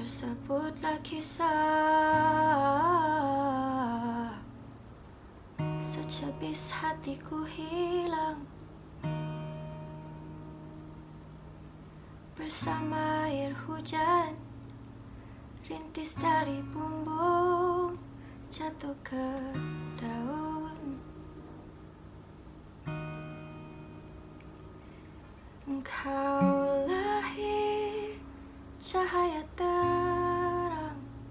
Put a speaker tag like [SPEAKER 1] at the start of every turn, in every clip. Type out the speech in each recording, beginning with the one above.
[SPEAKER 1] Tersebutlah kisah, secebis hatiku hilang bersama air hujan, rintis dari bumbung jatuh ke daun. Engkau lahir cahaya terang,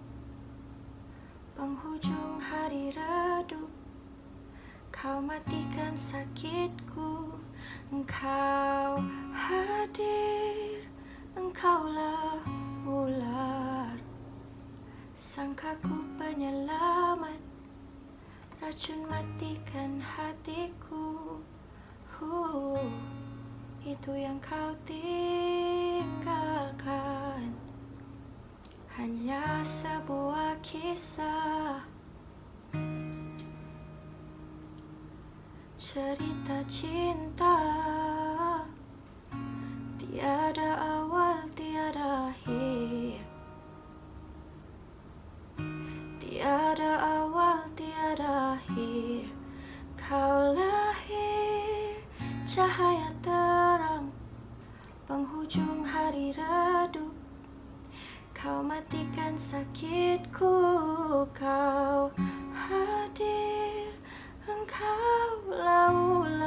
[SPEAKER 1] penghujung hari redup. Kau matikan sakitku. Engkau hadir, engkaulah ular, sangkaku penyelamat, racun matikan hatiku. Itu yang kau tinggalkan, hanya sebuah kisah, cerita cinta. Tiada awal, tiada akhir. Tiada awal, tiada akhir. Kau lahir cahaya terang, penghujung hari redup. Kau matikan sakitku. Kau hadir, engkaulah ular,